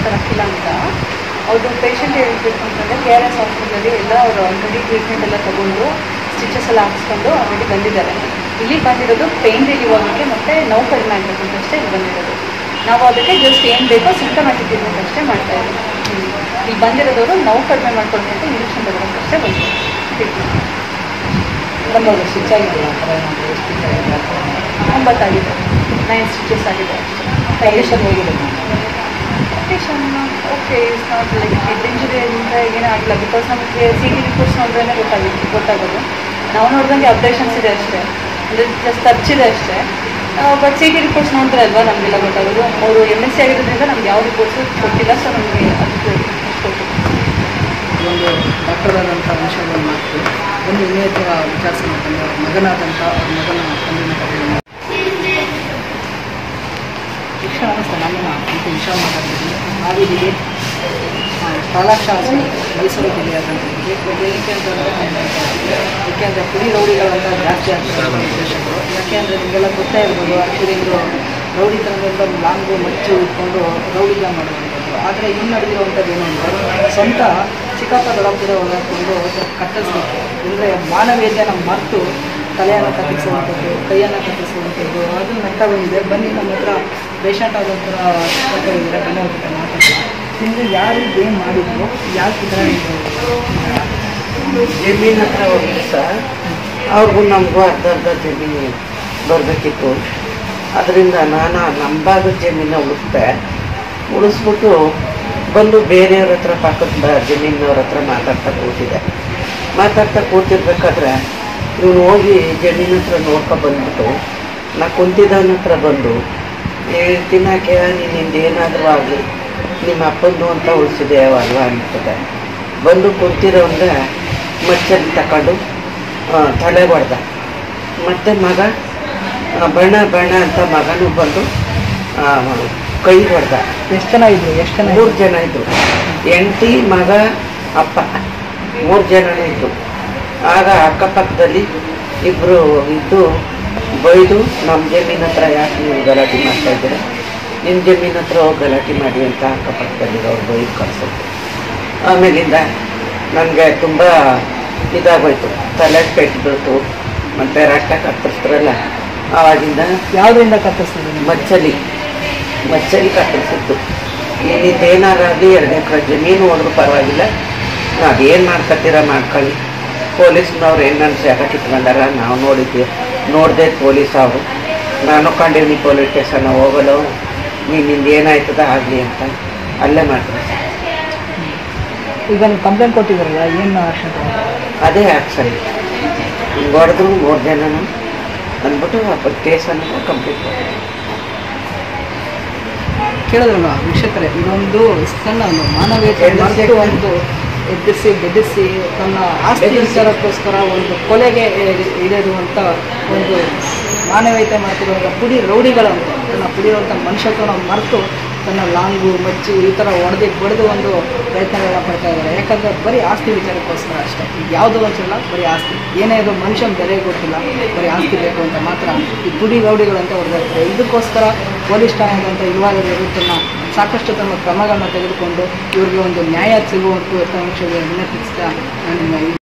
Doctor ಅಖಿಲ ಅಂತ. ಅವರು ಪೇಷಂಟ್ ಹೇಳ್ಬೇಕು ಅಂತಂದರೆ KRS ಹಾಸ್ಪಿಟಲಲ್ಲಿ ಎಲ್ಲ ಅವರು ಆಲ್ರೆಡಿ ಟ್ರೀಟ್ಮೆಂಟ್ ಎಲ್ಲ ತೊಗೊಂಡು ಸ್ಟಿಚಸ್ ಎಲ್ಲ ಹಾಕ್ಸ್ಕೊಂಡು ಆಲ್ರೆಡಿ ಬಂದಿದ್ದಾರೆ. ಇಲ್ಲಿ ಬಂದಿರೋದು ಪೇಯ್ನ್ ರಿಲೀವ್ ಆಗೋಕ್ಕೆ ಮತ್ತು ನೋವು ಕಡಿಮೆ ಆಗಬೇಕು ಅಂತಷ್ಟೇ ಇಲ್ಲಿ ಬಂದಿರೋದು. ನಾವು ಅದಕ್ಕೆ ಜಸ್ಟ್ ಏನು ಬೇಕೋ ಸಿಂಟಮ್ಯಾಟಿಕ್ ಟ್ರೀಟ್ಮೆಂಟ್ ಅಷ್ಟೇ ಮಾಡ್ತಾಯಿದ್ದೀವಿ. ಇಲ್ಲಿ ಬಂದಿರೋದವರು ನೋವು ಕಡಿಮೆ ಮಾಡ್ಕೊಳ್ಬೇಕು ಅಂತ ಇಂಜೆಕ್ಷನ್ ತಗೋಬೇಕಷ್ಟೇ ಬಂದಿದೆ ಟ್ರೀಟ್ಮೆಂಟ್. ನಮ್ಮದು ಸ್ಟಿಚ್ ಆಗಿದೆ 9 ಆಗಿದೆ, 9 ಸ್ಟಿಚಸ್ ಆಗಿದೆ ಅಷ್ಟೇ. ಕಂಡೀಷನ್ ಹೇಗಿದೆ? Condition okay, it's not like head injury ಅಂತ ಏನೂ ಆಗಿಲ್ಲ. ಬಿಕಾಸ್ ನಮಗೆ CT ರಿಪೋರ್ಟ್ಸ್ ನೋಡಿದ್ರೆ ಗೊತ್ತಾಗೋದು. ನಾವು ನೋಡಿದಂಗೆ ಅಬ್ಡೇಷನ್ಸ್ ಇದೆ ಅಷ್ಟೇ, ಅಂದರೆ ಜಸ್ಟ್ ತರ್ಚಿದೆ ಅಷ್ಟೇ. ಬಟ್ CT ರಿಪೋರ್ಟ್ಸ್ ನೋಡಿದ್ರೆ ಅಲ್ವಾ ನಮಗೆಲ್ಲ ಗೊತ್ತಾಗೋದು. ಅವರು MSc ಆಗಿರೋದ್ರಿಂದ ನಮ್ಗೆ ಯಾವ ರಿಪೋರ್ಟ್ಸು ಕೊಟ್ಟಿಲ್ಲ, ಸೊ ನಮಗೆ ಅದಕ್ಕೆ ಕೊಟ್ಟಿಲ್ಲ. ಒಂದು ಡಾಕ್ಟರ್ ಆದಂಥ ವಿಷಯವನ್ನು ಮಾತು ಒಂದು ವಿನಯತೆಯ ವಿಚಾರಿಸೋಣ ಅಂತಂದರೆ ಅವ್ರ ಮಗನಾದಂಥ ಅವ್ರ ಮಗನ ತಂದೆನ ಕರೆಯೋಣ. ಶಿಕ್ಷಣ ನಮಸ್ತೆ, ನಾನು ಅಂತ ವಿಷಯ ಮಾತಾಡ್ತಿದ್ದೀನಿ. ನಾವಿಲ್ಲಿ ಪಾಲಾಕ್ಷ ಮೈಸೂರು ಜಿಲ್ಲೆಯಾದಂಥದ್ದು ಏನಕ್ಕೆ ಅಂತಂದರೆ ಏಕೆಂದರೆ ಪುಡಿ ರೌಡಿಗಳಂತ ಜಾಸ್ತಿ ಆಗ್ತಾರೆ ವಿಶೇಷಗಳು. ಯಾಕೆಂದರೆ ನಿಮಗೆಲ್ಲ ಗೊತ್ತೇ ಇರ್ಬೋದು, ಆ್ಯಕ್ಚುಲಿ ಇದು ರೌಡಿತನದಿಂದ ಲಾಂಗು ಮಚ್ಚು ಇಟ್ಕೊಂಡು ರೌಡಿಗ ಮಾಡುವಂಥದ್ದು. ಆದರೆ ಇಲ್ಲಿ ನಡೆದಿರುವಂಥದ್ದು ಏನು ಅಂದರೆ ಸ್ವಂತ ಚಿಕ್ಕಪ್ಪ ದೊಡ್ಡಪ್ಪದ ಹಾಕೊಂಡು ಕತ್ತರಿಸ್ಬೇಕು. ಅಂದರೆ ಮಾನವೀಯತೆಯನ್ನು ಮರೆತು ತಲೆಯನ್ನು ಕತ್ತರಿಸುವಂಥದ್ದು, ಕೈಯನ್ನು ಕತ್ತರಿಸುವಂಥದ್ದು ಅದು ನಡ್ತಾ ಬಂದಿದೆ. ಬನ್ನಿ, ನಮ್ಮ ಹತ್ರ ಪೇಷಂಟ್ ಆದಂಥ ಇದ್ದಾರೆ, ಬನ್ನಿ ಅವ್ರ ಜೊತೆ ಮಾತಾಡೋಣ. ನಿಮಗೆ ಯಾರು ಏನು ಮಾಡಿದ್ರು, ಯಾವ ಥರ ಜಮೀನು ಹತ್ರ ಹೋಗಿದ್ದು ಸರ್, ಅವ್ರಿಗೂ ನಮಗೂ ಅರ್ಧ ಜಮೀನು ಬರಬೇಕಿತ್ತು. ಅದರಿಂದ ನಾನು ನಮ್ಮ ಭಾಗದ ಜಮೀನ ಉಳಿಸ್ಬಿಟ್ಟು ಬಂದು ಬೇರೆಯವ್ರ ಹತ್ರ ಪಕ್ಕದ ಜಮೀನವ್ರ ಹತ್ರ ಮಾತಾಡ್ತಾ ಕೂತಿರ್ಬೇಕಾದ್ರೆ ಇವನು ಹೋಗಿ ಜಮೀನ ಹತ್ರ ಬಂದ್ಬಿಟ್ಟು ನಾ ಕುಂತಿದ್ದವನ ಹತ್ರ ಬಂದು ತಿನ್ನಕ್ಕೆ ನಿನ್ನಿಂದ ಏನಾದರೂ ಆಗಲಿ ನಿಮ್ಮ ಅಪ್ಪಂದು ಅಂತ ಉಳಿಸಿದೆ ಅಲ್ವಾ ಅನ್ತದೆ. ಬಂದು ಕುಂತಿರೋಂಗೆ ಮಚ್ಚಲ್ಲಿ ತಗೊಂಡು ತಲೆ ಹೊಡೆದ. ಮತ್ತು ಮಗ ಬಣ್ಣ ಅಂತ ಮಗನೂ ಬಂದು ಕೈ ಹೊಡೆದ. ಎಷ್ಟು ಜನ ಇದ್ರು? 3 ಜನ ಇದ್ದರು. ಹೆಂಡತಿ, ಮಗ, ಅಪ್ಪ 3 ಜನನೇ ಇದ್ದರು. ಆಗ ಅಕ್ಕಪಕ್ಕದಲ್ಲಿ ಇಬ್ಬರು ಇದ್ದು ಬೈದು, ನಮ್ಮ ಜಮೀನ ಹತ್ರ ಯಾಕೆ ನೀವು ಗಲಾಟೆ ಮಾಡ್ತಾಯಿದ್ದೀರ, ನಿಮ್ಮ ಜಮೀನ ಹತ್ರ ಹೋಗಿ ಗಲಾಟೆ ಮಾಡಿ ಅಂತ ಅಕ್ಕಪಕ್ಕದಲ್ಲಿರೋರು ಬೈದು ಕಳಿಸೋದು. ಆಮೇಲಿಂದ ನನಗೆ ತುಂಬ ಇದಾಗೋಯ್ತು, ತಲೆ ಪೆಟ್ಟು ಬೀಳ್ತು. ಮತ್ತು ರಕ್ತ ಕತ್ತರಿಸ್ತಾರಲ್ಲ, ಆವಾಗಿಂದ ಯಾವುದರಿಂದ ಕತ್ತರಿಸ್ತಿದ್ದೀನಿ? ಮಚ್ಚಲಿ ಕತ್ತರಿಸಿದ್ದು. ಏನಾರಾಗಲಿ 2 ಎಕರೆ ಜಮೀನು ಹೋದ್ರೂ ಪರವಾಗಿಲ್ಲ, ನಾವೇನು ಮಾಡ್ಕೊತೀರ ಮಾಡ್ಕೊಳ್ಳಿ. ಪೊಲೀಸ್ನವ್ರು ಏನು ನನ್ನ ಜಾಗ ಕಿತ್ಕೊಂಡಾರ, ನಾವು ನೋಡಿದೆ ಪೊಲೀಸ್ ಅವರು. ನಾನು ಕಂಡೀನಿ ಪೊಲೀಸ್ ಸ್ಟೇಷನ್ ಹೋಗಲ್ಲ, ನಿನ್ನಿಂದ ಏನಾಯ್ತದ ಆಗಲಿ ಅಂತ ಅಲ್ಲೇ ಮಾಡ್ತಾರೆ. ಈಗ ನೀವು ಕಂಪ್ಲೇಂಟ್ ಕೊಟ್ಟಿದ್ದೀರಲ್ಲ, ಏನು ಆಕ್ಷನ್? ಅದೇ ಆ್ಯಕ್ಷನ್. ಹಿಂಗೆ ಹೊಡೆದ್ರು 3 ಜನನು ಅಂದ್ಬಿಟ್ಟು ಕೇಸನ್ನು ಕಂಪ್ಲೀಟ್ ಮಾಡಿ ಕೇಳಿದ್ರಲ್ಲ ವೀಕ್ಷಕರೇ, ಇದೊಂದು ಸಣ್ಣ ಮಾನವೀಯತೆ ಒಂದು ಬೆದರಿಸಿ ತನ್ನ ಆಸ್ತಿ ವಿಚಾರಕ್ಕೋಸ್ಕರ ಒಂದು ಕೊಲೆಗೆ ಇಳಿರುವಂಥ ಒಂದು ಮಾನವೀಯತೆ ಮಾಡ್ತಿರುವಂಥ ಪುಡಿ ರೌಡಿಗಳಂತ ತನ್ನ ಪುಡಿರುವಂಥ ಮನುಷ್ಯತ್ವನ ಮರೆತು ತನ್ನ ಲಾಂಗು ಮಚ್ಚು ಈ ಥರ ಬಡಿದು ಒಂದು ಪ್ರಯತ್ನಗಳನ್ನ ಪಡ್ತಾ ಇದ್ದಾರೆ. ಯಾಕಂದರೆ ಬರೀ ಆಸ್ತಿ ವಿಚಾರಕ್ಕೋಸ್ಕರ ಅಷ್ಟೇ. ಈಗ ಯಾವುದೋ ಒಂದ್ಸಲ ಬರೀ ಆಸ್ತಿ, ಏನೇ ಇದು ಮನುಷ್ಯನ ಬೆಲೆ ಗೊತ್ತಿಲ್ಲ, ಬರೀ ಆಸ್ತಿ ಬೇಕು ಅಂತ ಮಾತ್ರ ಈ ಪುಡಿ ರೌಡಿಗಳಂತ ಹೊಡೆದಾಗ್ತದೆ. ಇದಕ್ಕೋಸ್ಕರ ಪೊಲೀಸ್ ಠಾಣೆದಂತ ಇರುವಾಗಲೂ ಸಾಕಷ್ಟು ತಮ್ಮ ಕ್ರಮಗಳನ್ನ ತೆಗೆದುಕೊಂಡು ಇವ್ರಿಗೆ ಒಂದು ನ್ಯಾಯ ಸಿಗುವಂಥ ವಿನಂತಿಸ್ತಾ ನಾನು